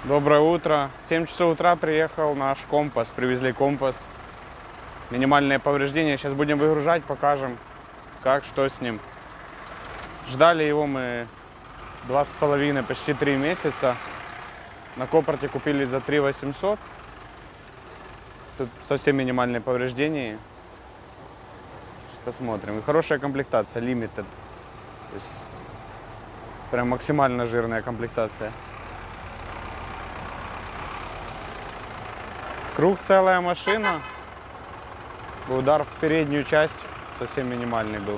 Доброе утро. В 7 часов утра приехал наш компас. Привезли компас. Минимальные повреждения. Сейчас будем выгружать, покажем, как, что с ним. Ждали его мы 2,5, почти 3 месяца. На Копарте купили за 3 800. Тут совсем минимальные повреждения. Сейчас посмотрим. И хорошая комплектация, limited. То есть прям максимально жирная комплектация. Круг целая машина. Удар в переднюю часть совсем минимальный был.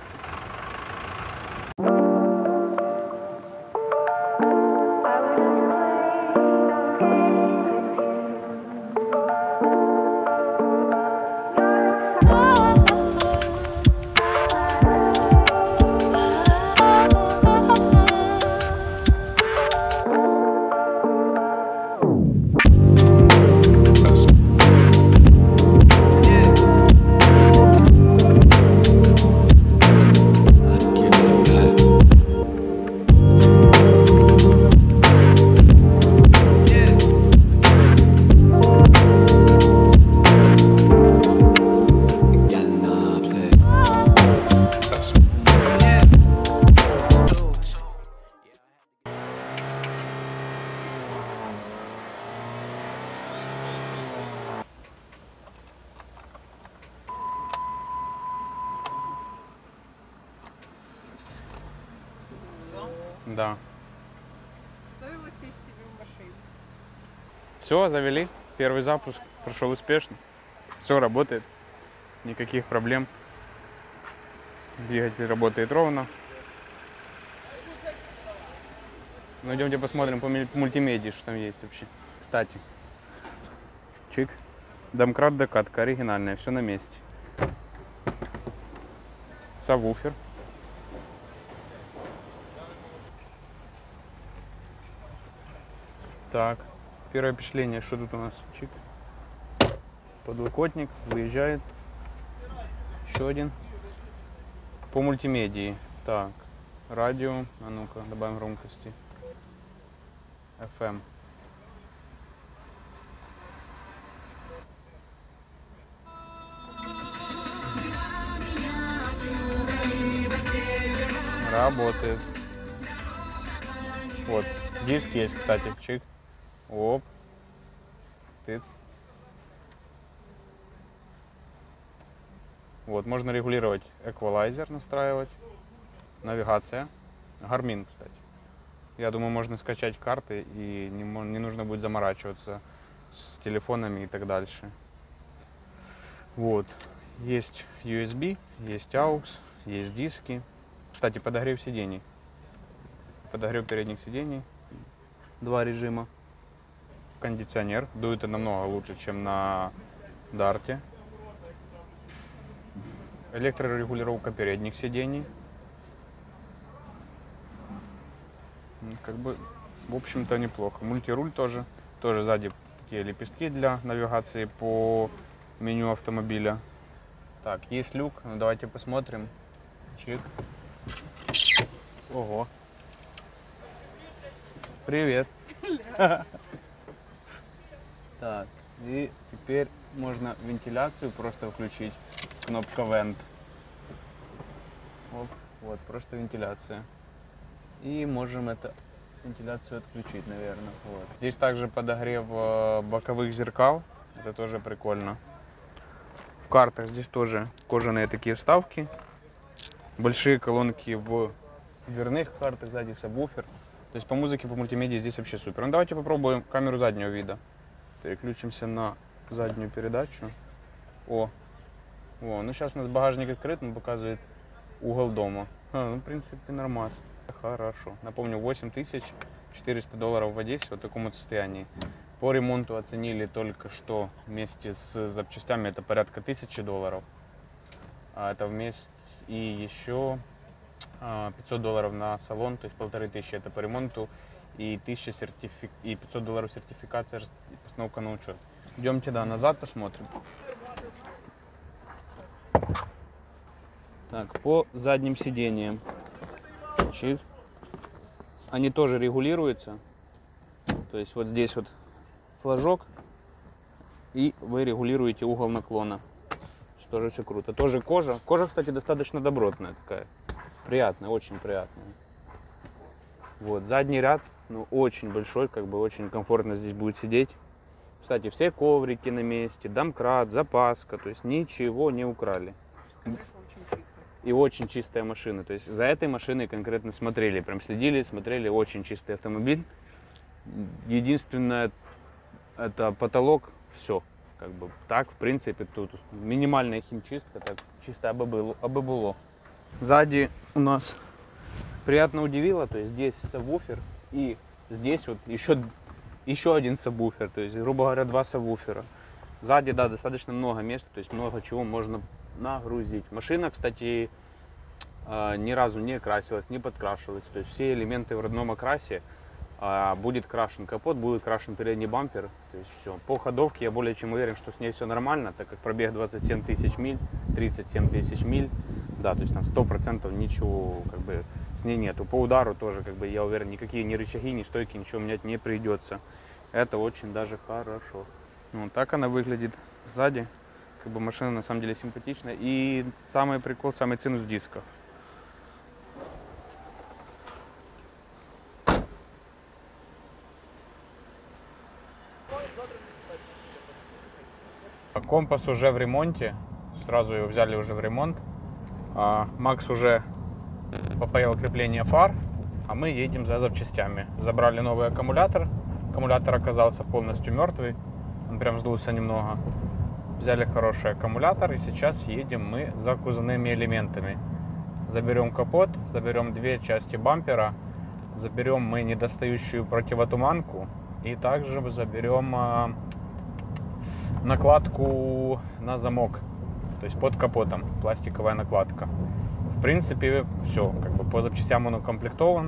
Да. Стоило сесть тебе в машину. Все, завели. Первый запуск прошел успешно. Все работает. Никаких проблем. Двигатель работает ровно. Ну, идемте посмотрим по мультимедии, что там есть вообще. Кстати. Чик. Домкрат, докатка оригинальная, все на месте. Сабвуфер. Так, первое впечатление, что тут у нас? Чик. Подлокотник, выезжает. Еще один. По мультимедии. Так, радио. А ну-ка, добавим громкости. FM. Работает. Вот, диск есть, кстати. Чик. Оп. Тыц. Вот, можно регулировать эквалайзер, настраивать. Навигация. Garmin, кстати. Я думаю, можно скачать карты и не нужно будет заморачиваться с телефонами и так дальше. Вот. Есть USB, есть AUX, есть диски. Кстати, подогрев сидений. Подогрев передних сидений. Два режима. Кондиционер. Дует и намного лучше, чем на Дарте. Электрорегулировка передних сидений. Как бы, в общем-то, неплохо. Мультируль тоже. Тоже сзади такие лепестки для навигации по меню автомобиля. Так, есть люк. Ну, давайте посмотрим. Чик. Ого. Привет. Так, и теперь можно вентиляцию просто включить. Кнопка Vent. Оп, вот, просто вентиляция. И можем эту вентиляцию отключить, наверное. Вот. Здесь также подогрев боковых зеркал. Это тоже прикольно. В картах здесь тоже кожаные такие вставки. Большие колонки в дверных картах, сзади сабвуфер. То есть по музыке, по мультимедии здесь вообще супер. Ну давайте попробуем камеру заднего вида. Переключимся на заднюю передачу. О, ну сейчас у нас багажник открыт, он показывает угол дома. Ну, в принципе, нормас. Хорошо. Напомню, $8400 в Одессе в таком вот состоянии. По ремонту оценили только что вместе с запчастями это порядка $1000. А это вместе и еще $500 на салон, то есть 1500 это по ремонту и и $500 сертификация и постановка на учет. Идемте, да, назад посмотрим. Так, по задним сиденьям. Чик. Они тоже регулируются. То То есть вот здесь вот флажок, и вы регулируете угол наклона. Тоже все круто. Тоже кожа. Кожа, кстати, достаточно добротная такая. Приятная, очень приятная. Вот, задний ряд, ну, очень большой, как бы очень комфортно здесь будет сидеть. Кстати, все коврики на месте, домкрат, запаска, то есть ничего не украли. Конечно, очень чисто. И очень чистая машина. То есть за этой машиной конкретно смотрели, прям следили, смотрели, очень чистый автомобиль. Единственное, это потолок, все. Как бы так, в принципе, тут минимальная химчистка, так чисто обыбыло. Сзади у нас приятно удивило, то есть здесь сабвуфер и здесь вот еще один сабвуфер, то есть, грубо говоря, 2 сабвуфера. Сзади, да, достаточно много места, то есть много чего можно нагрузить. Машина, кстати, ни разу не красилась, не подкрашивалась, то есть все элементы в родном окрасе. Будет крашен капот, будет крашен передний бампер, то есть все. По ходовке я более чем уверен, что с ней все нормально, так как пробег 27 тысяч миль, 37 тысяч миль, да, то есть там 100% ничего как бы с ней нету. По удару тоже, как бы я уверен, никакие ни рычаги, ни стойки, ничего менять не придется. Это очень даже хорошо. Ну, так она выглядит сзади, как бы машина на самом деле симпатичная. И самый прикол, самый ценус в дисках. Компас уже в ремонте, сразу его взяли уже в ремонт. Макс уже попаял крепление фар, а мы едем за запчастями. Забрали новый аккумулятор, аккумулятор оказался полностью мертвый, он прям сдулся немного. Взяли хороший аккумулятор и сейчас едем мы за кузовными элементами. Заберем капот, заберем 2 части бампера, заберем мы недостающую противотуманку и также заберем накладку на замок, то есть под капотом, пластиковая накладка. В принципе, все, как бы по запчастям он укомплектован.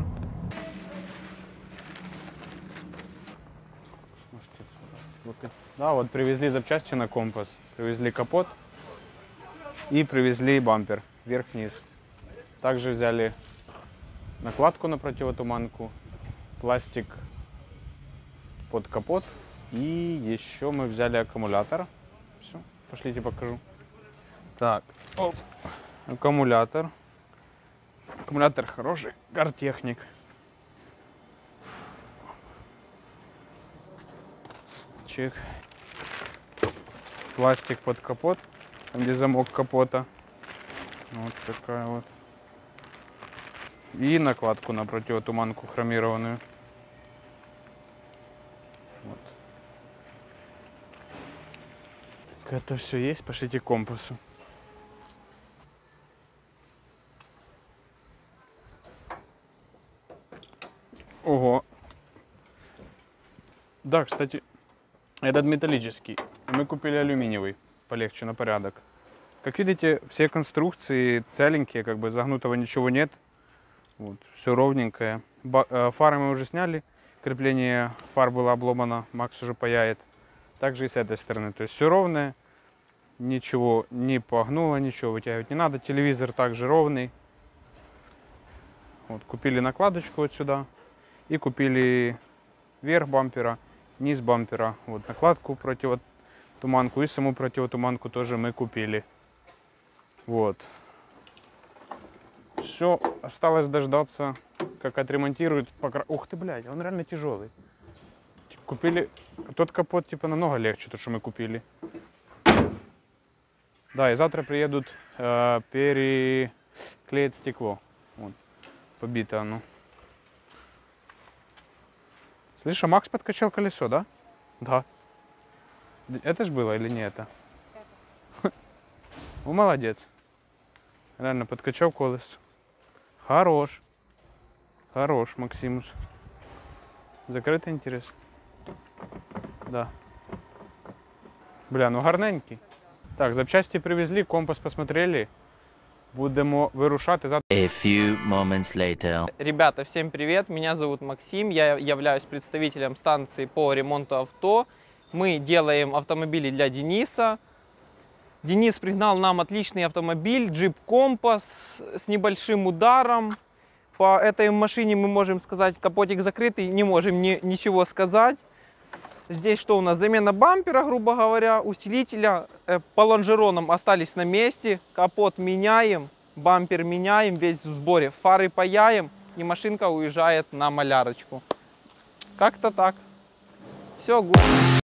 Да, вот привезли запчасти на компас, привезли капот и привезли бампер вверх-вниз. Также взяли накладку на противотуманку, пластик под капот. И еще мы взяли аккумулятор. Все, пошлите покажу. Так, оп, аккумулятор. Аккумулятор хороший, Гартехник. Чек. Пластик под капот, где замок капота. Вот такая вот. И накладку на противотуманку хромированную. Вот. Это все есть, пошлите к компасу. Ого. Да, кстати, этот металлический. Мы купили алюминиевый, полегче на порядок. Как видите, все конструкции целенькие, как бы загнутого ничего нет. Вот, все ровненькое. Фары мы уже сняли. Крепление фар было обломано, Макс уже паяет. Также и с этой стороны. То есть все ровное. Ничего не погнуло, ничего вытягивать не надо. Телевизор также ровный. Вот, купили накладочку вот сюда. И купили верх бампера, низ бампера. Вот накладку противотуманку и саму противотуманку тоже мы купили. Вот. Все, осталось дождаться, как отремонтируют. Ух ты, блядь, он реально тяжелый. Купили тот капот, типа, намного легче, то, что мы купили. Да, и завтра приедут переклеить стекло. Вот, побито оно. Слышь, а Макс подкачал колесо, да? Да. Это ж было или не это? Ну, молодец. Реально подкачал колесо. Хорош. Хорош, Максимус. Закрытый, интересно. Да. Бля, ну гарненький. Так, запчасти привезли, компас посмотрели. Будемо вирушати завтра. A few moments later. Ребята, всем привет, меня зовут Максим, я являюсь представителем станции по ремонту авто. Мы делаем автомобили для Дениса. Денис пригнал нам отличный автомобиль, Jeep Compass с небольшим ударом. По этой машине мы можем сказать, капотик закрытый, не можем ничего сказать. Здесь что у нас? Замена бампера, грубо говоря, усилителя. По лонжеронам остались на месте. Капот меняем, бампер меняем, весь в сборе. Фары паяем, и машинка уезжает на малярочку. Как-то так. Все,